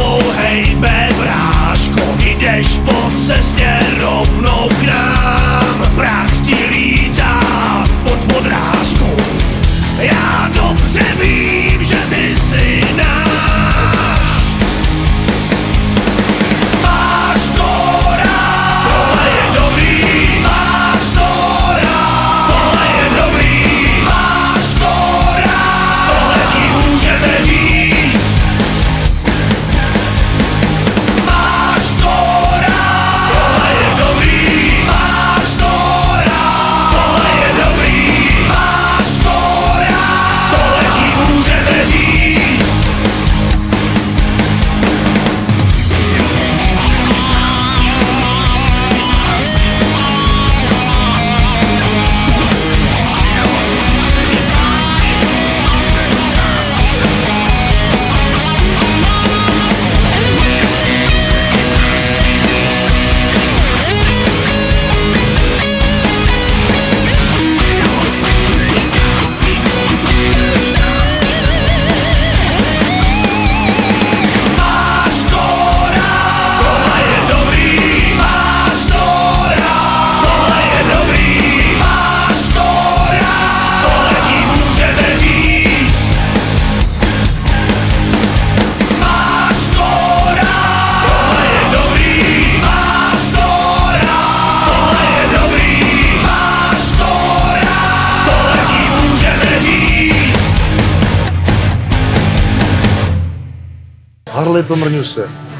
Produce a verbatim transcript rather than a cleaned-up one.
sebou, hejbe vrážko. Jdeš po cestě rovnou k nám, prach ti lítá pod podrážkou. Já dobře vím, že ty jsi náš. Máš to rád, tohle je dobrý. Máš to rád, tohle je dobrý. Máš to rád, tohle ti můžeme říct. Máš to rád, tohle je dobrý. Máš to rád, tohle je dobrý. Máš to rád, tohle ti můžeme říct. Máš to rád, tohle je dobrý. Máš to rád, tohle je dobrý. Máš to rád, tohle ti můžeme říct. Máš to rád, tohle je dobrý. Máš to rád, tohle je dobrý. Máš to rád, tohle ti můžeme říct. Harley Plmrňuse.